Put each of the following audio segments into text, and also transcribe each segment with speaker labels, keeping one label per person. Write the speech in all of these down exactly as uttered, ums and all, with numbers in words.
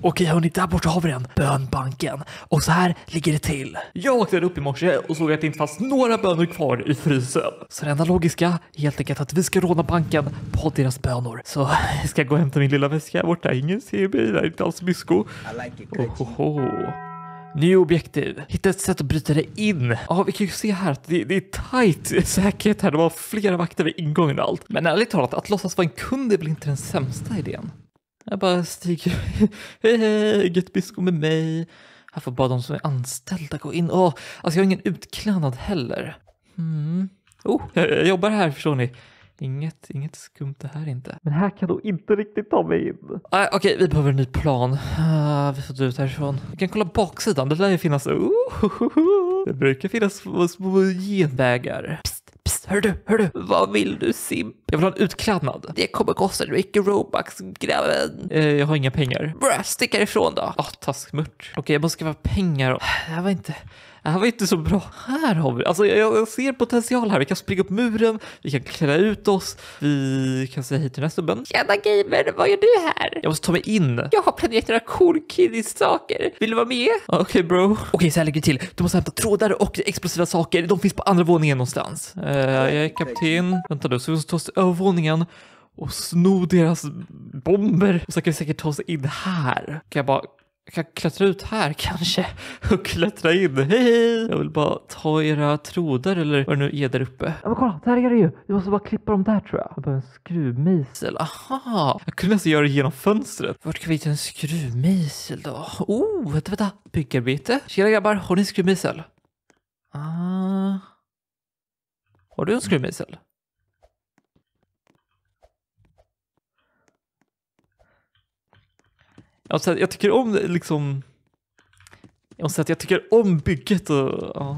Speaker 1: Okej hörni, där borta har vi den. Bönbanken. Och så här ligger det till. Jag vaknade upp i morse och såg att det inte fanns några bönor kvar i frysen. Så det enda logiska är helt enkelt att vi ska råna banken på deras bönor. Så jag ska gå och hämta min lilla väska borta. Ingen ser mig, det är inte alls mysko. Ohoho. Ny objektiv. Hitta ett sätt att bryta det in. Ja, vi kan ju se här att det, det är tight säkerhet här. Det var flera vakter vid ingången och allt. Men ärligt talat, att låtsas vara en kund är väl inte den sämsta idén. Jag bara stiger. Hej, hej, get bisko med mig. Här får bara de som är anställda gå in. Åh, alltså jag har ingen utklädnad heller. Mm. Oh, jag, jag jobbar här, förstår ni. Inget, inget skumt det här inte. Men här kan du inte riktigt ta mig in. Ah, Okej, okay, vi behöver en ny plan. Uh, vi får ut härifrån. Vi kan kolla baksidan. Det lär ju finnas... Uh, det brukar finnas små, små genvägar. Psst, psst, hör du, hör du. Vad vill du, Simp? Jag vill ha en utklädnad. Det kommer kosta mycket Robux, grabben. Uh, jag har inga pengar. Bra, stick ifrån då. Ah, oh, taskmört. Okej, okay, jag måste skaffa pengar. Det här var inte... Det här var inte så bra. Här har vi... Alltså jag, jag ser potential här. Vi kan springa upp muren. Vi kan klä ut oss. Vi kan säga hej till nästa bön. Tjena gamer, vad gör du här? Jag måste ta mig in. Jag har planerat några cool kiddies-saker. Vill du vara med? Okej okay, bro. Okej, okay, så här ligger det till. Du måste hämta trådar och explosiva saker. De finns på andra våningen någonstans. Uh, jag är kapten. Vänta då, så vi måste ta oss till övervåningen och sno deras bomber. Och så kan vi säkert ta oss in här. Kan jag bara... Jag kan klättra ut här kanske och klättra in. Hej! Jag vill bara ta era trådar eller vad det nu är där uppe. Ja men kolla, där är det ju. Vi måste bara klippa dem där tror jag. Jag behöver en skruvmejsel. Aha! Jag kunde nästan göra det genom fönstret. Vart kan vi hitta en skruvmejsel då? Oh, vänta, vänta. Byggarbete. Tjena grabbar, har ni en skruvmejsel? Ah. Har du en skruvmejsel? Alltså, jag tycker om liksom jag måste säga att jag tycker om bygget och ja.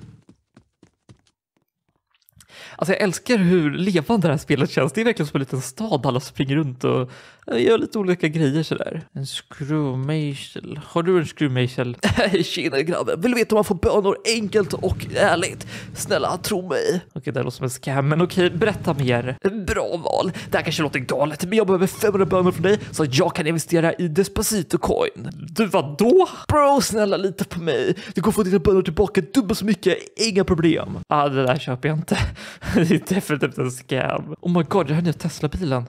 Speaker 1: Alltså jag älskar hur levande det här spelet känns. Det är verkligen som en liten stad. Alla springer runt och gör lite olika grejer sådär. En skruvmejsel. Har du en skruvmejsel? Tjena grabben. Vill du veta om man får bönor enkelt och ärligt? Snälla, tro mig. Okej, det låter som en scam. Men okej, berätta mer. Bra val. Det här kanske låter galet. Men jag behöver femhundra bönor från dig så att jag kan investera i Despacito coin. Du, vad då? Bro, snälla, lita på mig. Du kommer få dina bönor tillbaka dubbelt så mycket. Inga problem. Ah, det där köper jag inte. Det är definitivt en scam. Oh my god, jag har nya Tesla-bilen.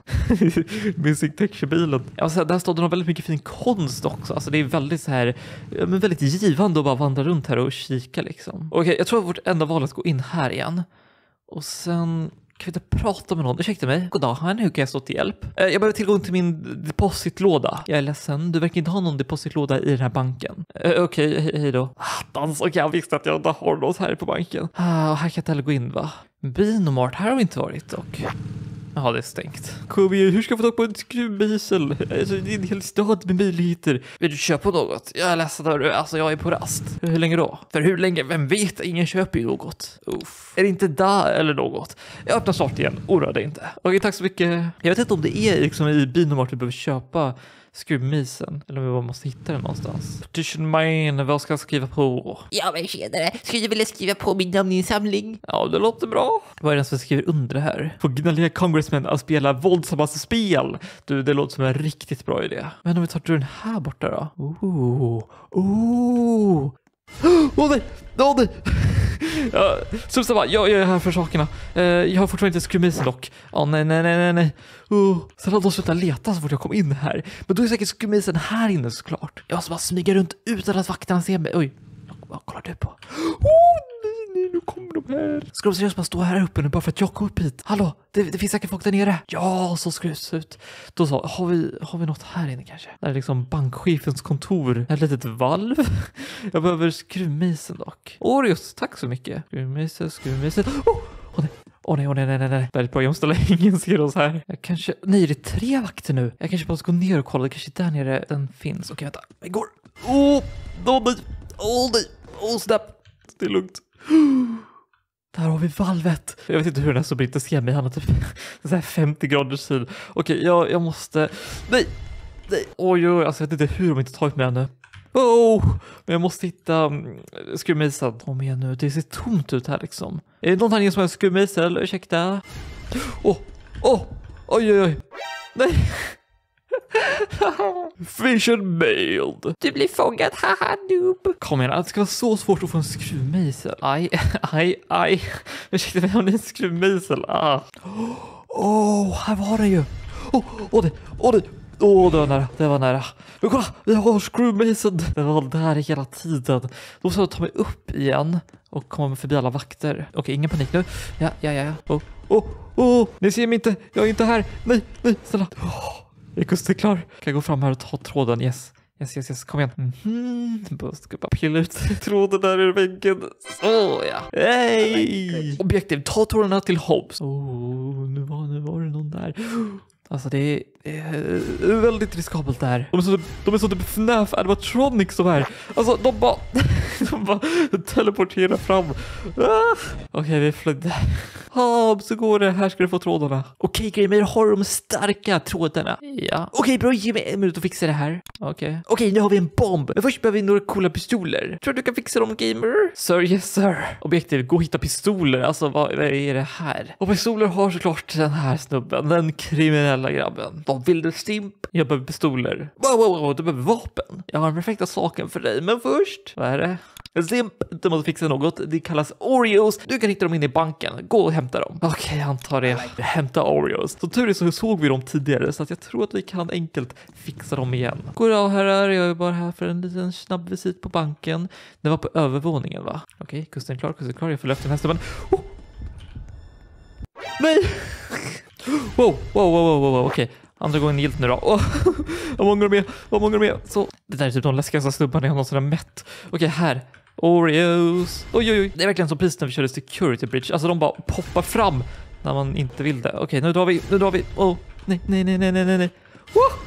Speaker 1: Music Texture-bilen. Alltså, där står det nog väldigt mycket fin konst också. Alltså det är väldigt så här, men väldigt givande att bara vandra runt här och kika liksom. Okej, okay, jag tror att vårt enda val är att gå in här igen. Och sen kan vi inte prata med någon. Ursäkta mig. Goddag, hur kan jag stå till hjälp? Jag behöver tillgång till min depositlåda. Jag är ledsen, du verkar inte ha någon depositlåda i den här banken. Okej, okay, hej, hej då. Dans, och jag visste att jag inte har något här på banken. Ah, här kan jag inte heller gå in va? Binomart, här har vi inte varit och... Ja, det är stängt. Kom igen, hur ska jag få tag på en skruvmejsel? Alltså, det är en hel stad med möjligheter. Vill du köpa något? Jag är ledsen, alltså jag är på rast. Hur länge då? För hur länge? Vem vet? Ingen köper ju något. Uff. Är det inte där eller något? Jag öppnar snart igen. Oroa dig inte. Okej, tack så mycket. Jag vet inte om det är liksom i Binomart vi behöver köpa skruvmejseln. Eller om vi måste hitta den någonstans. Petition mine, vad ska jag skriva på? Ja men tjenare, skulle du vilja skriva på min namninsamling? Ja, det låter bra. Vad är det som skriver under det här? Få gnälliga congressmen att spela våldsammaste spel. Du, det låter som en riktigt bra idé. Men om vi tar den här borta då? Ooh, ooh. Åh oh, nej, åh oh, nej. Ja, så så jag, jag är här för sakerna. Uh, jag har fortfarande inte skruvmejsel dock. Ja, oh, nej, nej, nej, nej, nej. Uh, sen hade de slutat leta så fort jag kom in här. Men då är säkert skruvmejseln här inne såklart. Jag måste bara smyga runt utan att vakterna ser mig. Oj, vad kollar du på? Oh, nej, nej, nu kommer de här. Ska de seriöst bara stå här uppe nu bara för att jag kom upp hit? Hallå, det, det finns säkert folk där nere. Ja, så skruvs ut. Då så, har vi, har vi något här inne kanske? Det är liksom bankchefens kontor. Ett litet valv. Jag behöver skruvmejseln dock. Orios, tack så mycket. Skruvmejsel, skruvmejsel. Åh, oh, nej. Åh oh, nej, åh oh, nej, nej, nej, nej. Väldigt bra, jag måste lägga ingen ser oss här. Jag kanske, nej det är tre vakter nu. Jag kanske bara ska gå ner och kolla, det kanske där nere den finns. Okej, vänta, jag går. Åh, oh, oh, nej, åh oh, nej, åh oh, snabbt. Det är lugnt. Där har vi valvet. Jag vet inte hur den här så inte ser mig. Han har typ så här femtio graders syd. Okej, jag, jag måste... Nej, nej. Oj, oj, alltså jag vet inte hur de inte tar ut mig ännu. Oh, men jag måste hitta um, skruvmejseln. Kom igen nu, det ser tomt ut här liksom. Är det någon här som har en skruvmejsel? Ursäkta. Åh, oh, åh, oh, oj, oj, oj. Nej. Vision mailed. Du blir fångad, haha noob. Kom igen, det ska vara så svårt att få en skruvmejsel. Aj, aj, aj. Ursäkta mig, har ni en skruvmejsel? Ah. Åh, oh, här var det ju. Åh, oh, oh, det, åh oh, det. Åh, oh, det var nära, det var nära. Men kolla, vi har skruvmejseln. Det var där hela tiden. Då ska jag ta mig upp igen och komma förbi alla vakter. Okej, okay, ingen panik nu. Ja, ja, ja. Åh, åh, åh. Ni ser mig inte. Jag är inte här. Nej, nej, snälla. Oh, jag är klar. Kan jag gå fram här och ta tråden? Yes. Yes, yes, yes. Kom igen. Mm-hmm. Bara ska bara pilla ut tråden där i väggen. Så, ja. Hej! Objektiv, ta trådarna till Hobbs. Åh, oh, nu var, nu var det någon där. Alltså det är, det är väldigt riskabelt där. De är så, de är så typ F N A F animatronics som här. Alltså de bara, de bara teleporterar fram. Ah. Okej, okay, vi flödde. Ja, så går det. Här ska du få trådarna. Okej, okay, Gamer, har de starka trådarna? Ja. Okej, okay, bra. Ge mig en minut att fixa det här. Okej. Okay. Okej, okay, nu har vi en bomb. Men först behöver vi några coola pistoler. Tror du kan fixa dem, Gamer? Sir, yes sir. Objektiv, gå och hitta pistoler. Alltså, vad, vad är det här? Och pistoler har såklart den här snubben. Den kriminella grabben. Vad vill du, Stimp? Jag behöver pistoler. Wow, wow, wow, du behöver vapen. Jag har den perfekta saken för dig. Men först, vad är det? Stimp, du måste fixa något. Det kallas Oreos. Du kan hitta dem in i banken. Gå och hämta dem. Okej, okay, jag antar det. Hämta Oreos. Så tur är så såg vi dem tidigare. Så att jag tror att vi kan enkelt fixa dem igen. Goddag herrar, jag är bara här för en liten snabb visit på banken. Det var på övervåningen, va? Okej, okay, kusten klar, kusten klar. Jag följer efter den här snubben. Oh! Nej! Wow, wow, wow, wow, wow, okej. Okay. Andra gången gilt nu då. Oh, vad många är med? Vad många är med? Så, det där är typ de läskigaste snubbarna jag någonsin har mätt. Okej, okay, här. Oreos. Oj, oj, oj. Det är verkligen som precis när vi körde security bridge. Alltså de bara poppar fram när man inte vill det. Okej, okay, nu drar vi. Nu drar vi. Oh, nej, nej, nej, nej, nej, nej. Oh!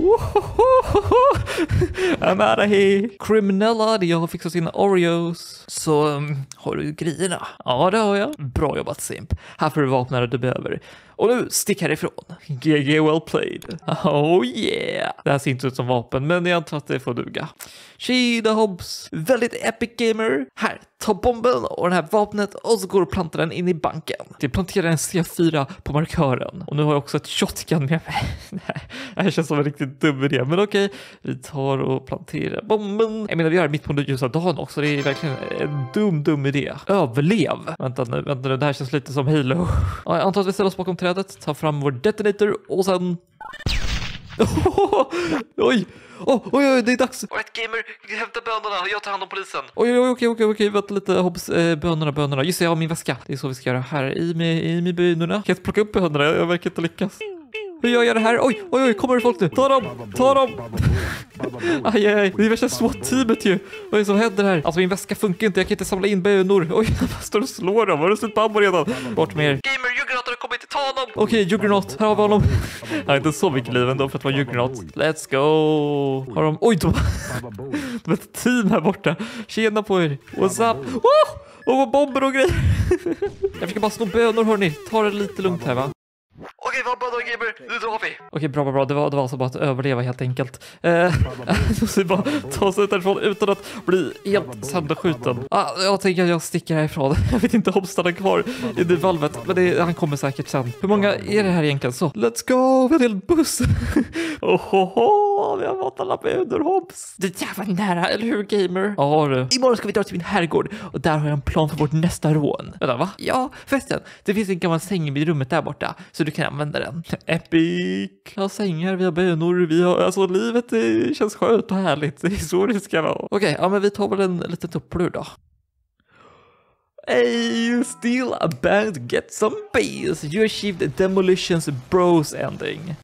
Speaker 1: I'm out of here. Criminella, jag har fixat sina Oreos. Så, um, har du grejerna? Ja, det har jag. Bra jobbat, Simp. Här får du vapna det du behöver. Och nu, stick härifrån. G G well played. Oh yeah. Det här ser inte ut som vapen, men jag antar att det får duga. Tjena Hobbs. Väldigt epic gamer. Här, ta bomben och det här vapnet och så går du och plantar den in i banken. Jag planterar en C fyra på markören. Och nu har jag också ett shotgun med mig. Det här känns som en riktigt dum idé. Men okej, vi tar och planterar bomben. Jag menar, vi gör det mitt på den ljusa dagen också. Det är verkligen en dum, dum idé. Överlev. Vänta nu, vänta nu. Det här känns lite som Halo. Ja, jag antar att vi ställer oss bakom trädet. Tar fram vår detonator och sen... Oj! Oh, oj, oj, det är dags. Alright, gamer, hämta bönorna. Jag tar hand om polisen. Oj, oj, okej, okej, okej. Vänta lite, Hobbs. Eh, bönorna, bönorna. Just det, jag har min väska. Det är så vi ska göra här. I med, i med bönorna. Kan jag plocka upp bönorna? Jag verkar inte lyckas. Hur gör jag det här? Oj, oj, oj, kommer det folk nu? Ta dem, ta dem. Aj, aj, aj. Det är värsta SWAT-teamet ju. Vad är det som händer här? Alltså min väska funkar inte, jag kan inte samla in bönor. Oj, jag står och slår dem. Har du slut på ammo redan? Bort med er. Gamer, Juggernaut har kommit, ta honom. Okej, okay, Juggernaut, här har vi honom. Jag har inte så mycket liv ändå för att vara Juggernaut. Let's go. Har de... Oj, de... de är ett team här borta. Tjena på er. What's up? Oh, och bomber och grejer. Jag fick bara slå bönor, hörni. Ta det lite lugnt här, va? Okej, vad bra då, gamer. Nu drar vi. Okej, bra, bra, bra. Det var, det var alltså bara att överleva helt enkelt. Eh, så vi bara ta oss ut därifrån utan att bli helt sönderskjuten. Ah, jag tänker att jag sticker härifrån. Jag vet inte om stannar kvar i det valvet, men det, han kommer säkert sen. Hur många är det här egentligen? Så, let's go. Vi har en hel buss. Ohoho, vi har fått alla bönder, Hobbs. Det där var nära, eller hur, gamer? Ja, du. Imorgon ska vi dra till min herrgård och där har jag en plan för vårt nästa rån. Vänta, va? Ja, förresten. Det finns en gammal säng vid rummet där borta, så du kan använda den. Epic. Vi har sängar, vi har bönor, vi har, alltså livet det känns skönt och härligt. Det är så det ska vara. Okej, okay, ja men vi tar väl en liten tupplur då. Hey, steal a band, get some base. You achieved demolitions bros ending.